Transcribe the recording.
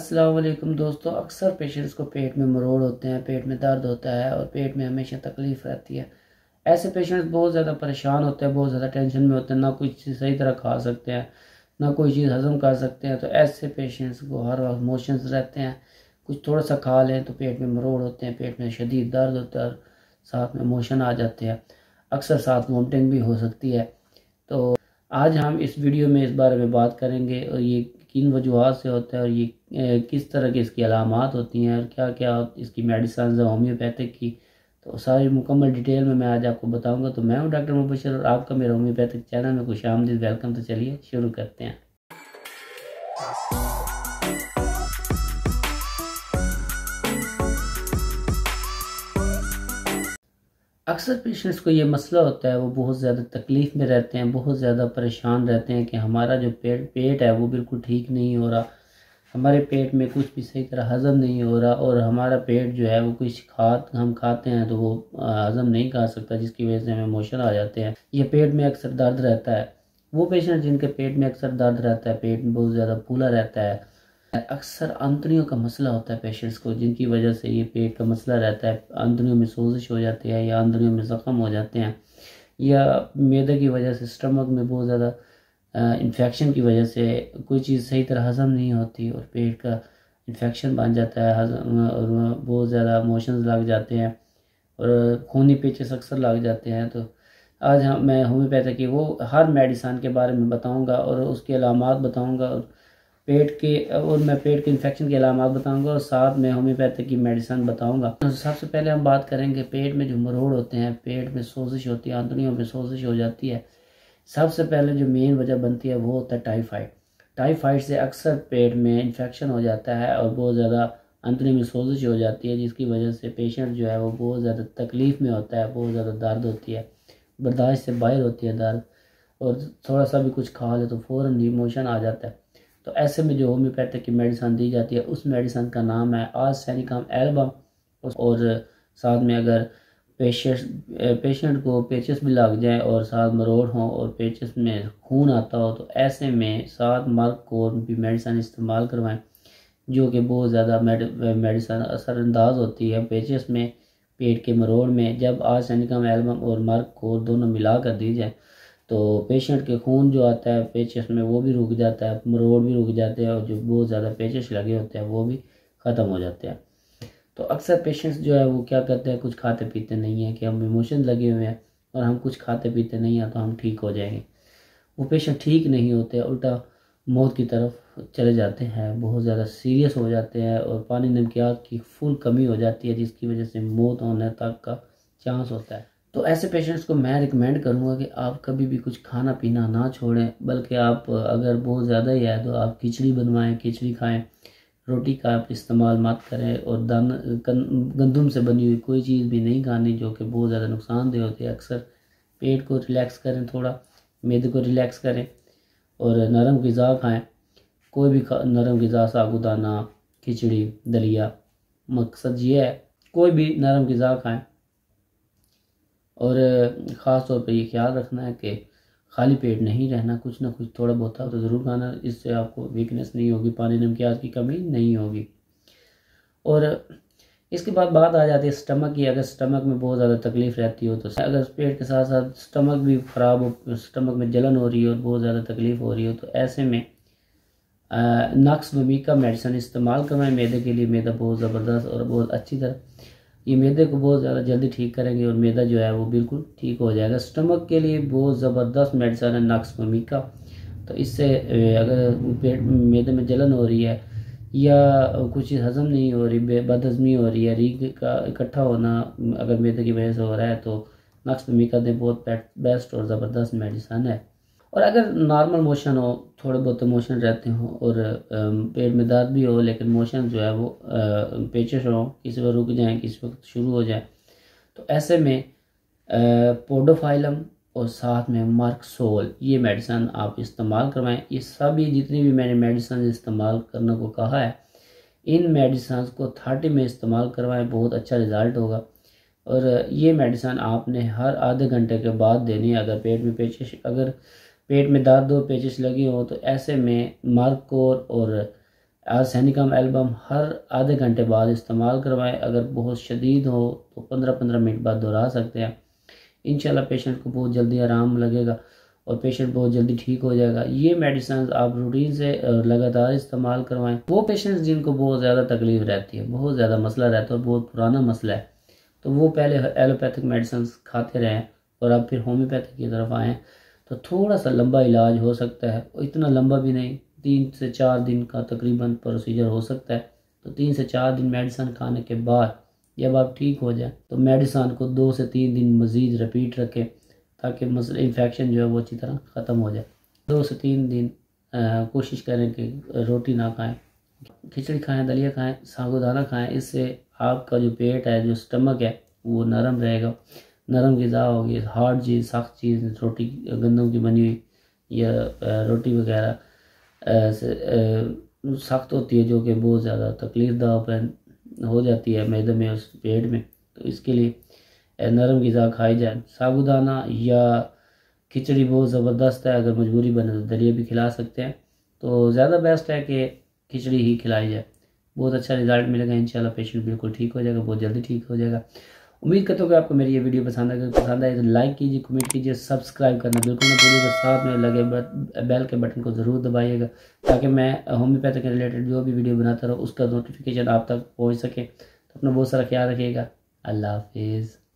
अस्सलाम वालेकुम दोस्तों, अक्सर पेशेंट्स को पेट में मरोड़ होते हैं, पेट में दर्द होता है और पेट में हमेशा तकलीफ़ रहती है। ऐसे पेशेंट्स बहुत ज़्यादा परेशान होते हैं, बहुत ज़्यादा टेंशन में होते हैं, ना कोई चीज़ सही तरह खा सकते हैं, ना कोई चीज़ हज़म कर सकते हैं। तो ऐसे पेशेंट्स को हर वक्त मोशंस रहते हैं, कुछ थोड़ा सा खा लें तो पेट में मरोड़ होते हैं, पेट में शदीद दर्द होता है और साथ में मोशन आ जाते हैं, अक्सर साथ वॉमिटिंग भी हो सकती है। तो आज हम इस वीडियो में इस बारे में बात करेंगे और ये किन वजूहात से होता है और ये किस तरह की इसकी अलामात होती हैं और क्या क्या इसकी मेडिसिन है होम्योपैथिक की। तो सारी मुकम्मल डिटेल में मैं आज आपको बताऊंगा। तो मैं हूं डॉक्टर मुबशर और आपका मेरा होम्योपैथिक चैनल में खुशामदीद वेलकम। तो चलिए शुरू करते हैं। अक्सर पेशेंट्स को ये मसला होता है, वो बहुत ज़्यादा तकलीफ़ में रहते हैं, बहुत ज़्यादा परेशान रहते हैं कि हमारा जो पेट है वो बिल्कुल ठीक नहीं हो रहा, हमारे पेट में कुछ भी सही तरह हज़म नहीं हो रहा और हमारा पेट जो है वो कुछ हम खाते हैं तो वो हज़म नहीं कर सकता, जिसकी वजह से हमें मोशन आ जाते हैं। ये पेट में अक्सर दर्द रहता है। वो पेशेंट जिनके पेट में अक्सर दर्द रहता है, पेट में बहुत ज़्यादा फूला रहता है, अक्सर आंतड़ियों का मसला होता है पेशेंट्स को, जिनकी वजह से ये पेट का मसला रहता है, आंतड़ियों में सोजिश हो जाती है या आंतड़ियों में ज़ख्म हो जाते हैं, या मैदे की वजह से स्टमक में बहुत ज़्यादा इन्फेक्शन की वजह से कोई चीज़ सही तरह हज़म नहीं होती और पेट का इन्फेक्शन बन जाता है, हज़म और बहुत ज़्यादा मोशंस लग जाते हैं और खूनी पेचेस अक्सर लग जाते हैं। तो आज मैं होम्योपैथी की वो हर मेडिसिन के बारे में बताऊंगा और उसके अलामात बताऊंगा और मैं पेट के इन्फेक्शन के अलामात बताऊंगा और साथ में होम्योपैथी की मेडिसिन बताऊंगा। तो सबसे पहले हम बात करेंगे पेट में जो मरोड़ होते हैं, पेट में सोजिश होती है, आंतड़ियों में सोजिश हो जाती है। सबसे पहले जो मेन वजह बनती है वो होता है टाइफाइड। टाइफाइड से अक्सर पेट में इन्फेक्शन हो जाता है और बहुत ज़्यादा आंतड़ियों में सोजिश हो जाती है, जिसकी वजह से पेशेंट जो है वो बहुत ज़्यादा तकलीफ़ में होता है, बहुत ज़्यादा दर्द होती है, बर्दाश्त से बाहर होती है दर्द, और थोड़ा सा भी कुछ खा ले तो फ़ौरन ही मोशन आ जाता है। तो ऐसे में जो होम्योपैथिक की मेडिसिन दी जाती है उस मेडिसिन का नाम है आर्सेनिकम एल्बम। और साथ में अगर पेशेंट को पेचिस भी लग जाए और साथ मरोड़ हो और पेचिस में खून आता हो तो ऐसे में साथ मर्क को भी मेडिसिन इस्तेमाल करवाएं, जो कि बहुत ज़्यादा मेडिसिन असरअंदाज होती है पेचिस में, पेट के मरोड़ में। जब आर्सेनिकम एल्बम और मर्क को दोनों मिला कर दी जाए तो पेशेंट के खून जो आता है पेचिस में वो भी रुक जाता है, मरोड़ भी रुक जाते हैं और जो बहुत ज़्यादा पेचिस लगे होते हैं वो भी ख़त्म हो जाते हैं। तो अक्सर पेशेंट्स जो है वो क्या करते हैं, कुछ खाते पीते नहीं हैं कि हम इमोशन लगे हुए हैं और हम कुछ खाते पीते नहीं हैं तो हम ठीक हो जाएंगे। वो पेशेंट ठीक नहीं होते, उल्टा मौत की तरफ चले जाते हैं, बहुत ज़्यादा सीरियस हो जाते हैं और पानी नमकियात की फुल कमी हो जाती है, जिसकी वजह से मौत होने तक का चांस होता है। तो ऐसे पेशेंट्स को मैं रिकमेंड करूँगा कि आप कभी भी कुछ खाना पीना ना छोड़ें, बल्कि आप अगर बहुत ज़्यादा ही है तो आप खिचड़ी बनवाएं, खिचड़ी खाएं, रोटी का आप इस्तेमाल मत करें और गंदम से बनी हुई कोई चीज़ भी नहीं खानी, जो कि बहुत ज़्यादा नुकसानदेह होती है। अक्सर पेट को रिलैक्स करें, थोड़ा मैदे को रिलैक्स करें और नरम ग़िज़ा खाएं, कोई भी नरम ग़िज़ा, साबूदाना, खिचड़ी, दलिया, मकसद ये है कोई भी नरम ग़िज़ा खाएं। और ख़ास तौर पे ये ख्याल रखना है कि खाली पेट नहीं रहना, कुछ ना कुछ थोड़ा बहुत तो ज़रूर खाना, इससे आपको वीकनेस नहीं होगी, पानी नमकियात की कमी नहीं होगी। और इसके बाद बात आ जाती है स्टमक की। अगर स्टमक में बहुत ज़्यादा तकलीफ़ रहती हो तो अगर पेट के साथ साथ स्टमक भी ख़राब हो, स्टमक में जलन हो रही हो और बहुत ज़्यादा तकलीफ़ हो रही हो तो ऐसे में नक्स वमीका मेडिसिन इस्तेमाल करवाएं मैदे के लिए। मैदा बहुत ज़बरदस्त और बहुत अच्छी तरह ये मैदे को बहुत ज़्यादा जल्दी ठीक करेंगे और मैदा जो है वो बिल्कुल ठीक हो जाएगा। स्टमक के लिए बहुत ज़बरदस्त मेडिसिन है नक्स वमीका। तो इससे अगर पेट मैदे में जलन हो रही है या कुछ चीज़ हज़म नहीं हो रही, बदहज़मी हो रही है, रीग का इकट्ठा होना अगर मैदे की वजह से हो रहा है तो नक्स वमीका दे बहुत बेस्ट और ज़बरदस्त मेडिसिन है। और अगर नॉर्मल मोशन हो, थोड़े बहुत मोशन रहते हो और पेट में दर्द भी हो लेकिन मोशन जो है वो पेचिश हो, किसी वक्त रुक जाए, किसी वक्त शुरू हो जाए, तो ऐसे में पोडोफाइलम और साथ में मार्कसोल ये मेडिसिन आप इस्तेमाल करवाएं। ये सभी जितनी भी मैंने मेडिसिन इस्तेमाल करने को कहा है, इन मेडिसिन को 30 में इस्तेमाल करवाएं, बहुत अच्छा रिज़ल्ट होगा। और ये मेडिसिन आपने हर आधे घंटे के बाद देनी है। अगर पेट में दर्द हो, पेचिश लगी हो तो ऐसे में मार्कोर और आर्सेनिकम एल्बम हर आधे घंटे बाद इस्तेमाल करवाएं। अगर बहुत शदीद हो तो 15-15 मिनट बाद दोहरा सकते हैं। इंशाल्लाह पेशेंट को बहुत जल्दी आराम लगेगा और पेशेंट बहुत जल्दी ठीक हो जाएगा। ये मेडिसिन आप रूटीन से लगातार इस्तेमाल करवाएं। वो पेशेंट्स जिनको बहुत ज़्यादा तकलीफ रहती है, बहुत ज़्यादा मसला रहता है और बहुत पुराना मसला है, तो वो पहले एलोपैथिक मेडिसिन खाते रहें और अब फिर होम्योपैथिक की तरफ आएँ तो थोड़ा सा लंबा इलाज हो सकता है, इतना लंबा भी नहीं, 3 से 4 दिन का तकरीबन प्रोसीजर हो सकता है। तो 3 से 4 दिन मेडिसिन खाने के बाद जब आप ठीक हो जाए तो मेडिसिन को 2 से 3 दिन मज़ीद रिपीट रखें ताकि मसला इन्फेक्शन जो है वो अच्छी तरह ख़त्म हो जाए। 2 से 3 दिन कोशिश करें कि रोटी ना खाएं, खिचड़ी खाएं, दलिया खाएं, साबूदाना खाएं। इससे आपका जो पेट है, जो स्टमक है, वो नरम रहेगा, नरम ग़िज़ा होगी। हार्ड चीज़, सख्त चीज़, रोटी गंदम की बनी हुई या रोटी वगैरह सख्त होती है जो कि बहुत ज़्यादा तकलीफ़ हो जाती है मैदे में, उस पेट में। तो इसके लिए नरम ग़िज़ा खाई जाए। साबूदाना या खिचड़ी बहुत ज़बरदस्त है, अगर मजबूरी बने तो दलिया भी खिला सकते हैं। तो ज़्यादा बेस्ट है कि खिचड़ी ही खिलाई जाए, बहुत अच्छा रिज़ल्ट मिलेगा इंशाल्लाह। पेशेंट बिल्कुल ठीक हो जाएगा, बहुत जल्दी ठीक हो जाएगा। उम्मीद करता हूँ कि आपको मेरी ये वीडियो पसंद आए तो लाइक कीजिए, कमेंट कीजिए, सब्सक्राइब करना बिल्कुल ना भूलिएगा। साथ में लगे बेल के बटन को ज़रूर दबाइएगा ताकि मैं होम्योपैथिक के रिलेटेड जो भी वीडियो बनाता रहूँ उसका नोटिफिकेशन आप तक पहुँच सके। तो अपना बहुत सारा ख्याल रखिएगा। अल्लाह हाफिज़।